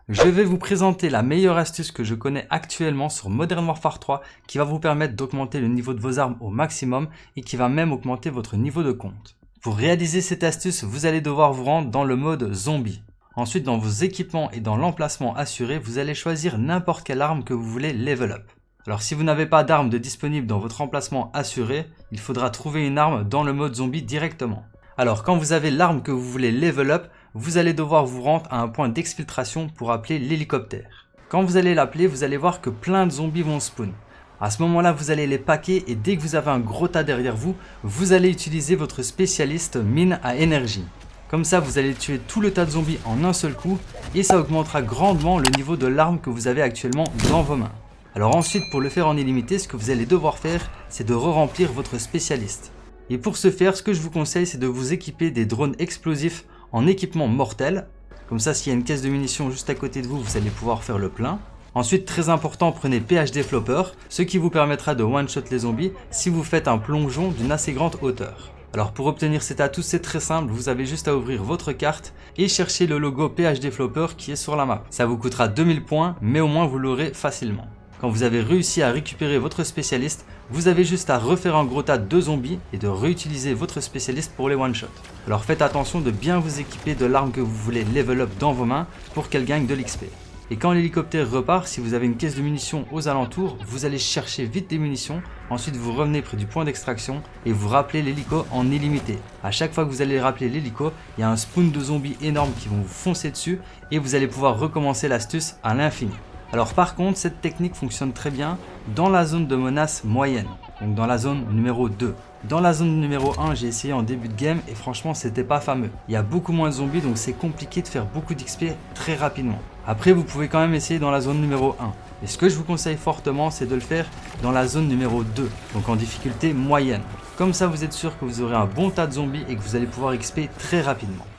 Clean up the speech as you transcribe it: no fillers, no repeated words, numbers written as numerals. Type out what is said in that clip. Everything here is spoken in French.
Je vais vous présenter la meilleure astuce que je connais actuellement sur Modern Warfare 3 qui va vous permettre d'augmenter le niveau de vos armes au maximum et qui va même augmenter votre niveau de compte. Pour réaliser cette astuce, vous allez devoir vous rendre dans le mode zombie. Ensuite, dans vos équipements et dans l'emplacement assuré, vous allez choisir n'importe quelle arme que vous voulez level up. Alors si vous n'avez pas d'arme de disponible dans votre emplacement assuré, il faudra trouver une arme dans le mode zombie directement. Alors quand vous avez l'arme que vous voulez level up, vous allez devoir vous rendre à un point d'exfiltration pour appeler l'hélicoptère. Quand vous allez l'appeler, vous allez voir que plein de zombies vont spawn. À ce moment-là, vous allez les paquer et dès que vous avez un gros tas derrière vous, vous allez utiliser votre spécialiste mine à énergie. Comme ça, vous allez tuer tout le tas de zombies en un seul coup et ça augmentera grandement le niveau de l'arme que vous avez actuellement dans vos mains. Alors ensuite, pour le faire en illimité, ce que vous allez devoir faire, c'est de re-remplir votre spécialiste. Et pour ce faire, ce que je vous conseille, c'est de vous équiper des drones explosifs en équipement mortel. Comme ça, s'il y a une caisse de munitions juste à côté de vous, vous allez pouvoir faire le plein. Ensuite, très important, prenez PhD Flopper, ce qui vous permettra de one-shot les zombies si vous faites un plongeon d'une assez grande hauteur. Alors pour obtenir cet atout, c'est très simple, vous avez juste à ouvrir votre carte et chercher le logo PhD Flopper qui est sur la map. Ça vous coûtera 2000 points, mais au moins vous l'aurez facilement. Quand vous avez réussi à récupérer votre spécialiste, vous avez juste à refaire un gros tas de zombies et de réutiliser votre spécialiste pour les one-shot. Alors faites attention de bien vous équiper de l'arme que vous voulez level up dans vos mains pour qu'elle gagne de l'XP. Et quand l'hélicoptère repart, si vous avez une caisse de munitions aux alentours, vous allez chercher vite des munitions, ensuite vous revenez près du point d'extraction et vous rappelez l'hélico en illimité. À chaque fois que vous allez rappeler l'hélico, il y a un spawn de zombies énormes qui vont vous foncer dessus et vous allez pouvoir recommencer l'astuce à l'infini. Alors par contre, cette technique fonctionne très bien dans la zone de menace moyenne, donc dans la zone numéro 2. Dans la zone numéro 1, j'ai essayé en début de game et franchement c'était pas fameux. Il y a beaucoup moins de zombies donc c'est compliqué de faire beaucoup d'XP très rapidement. Après vous pouvez quand même essayer dans la zone numéro 1. Et ce que je vous conseille fortement c'est de le faire dans la zone numéro 2, donc en difficulté moyenne. Comme ça vous êtes sûr que vous aurez un bon tas de zombies et que vous allez pouvoir XP très rapidement.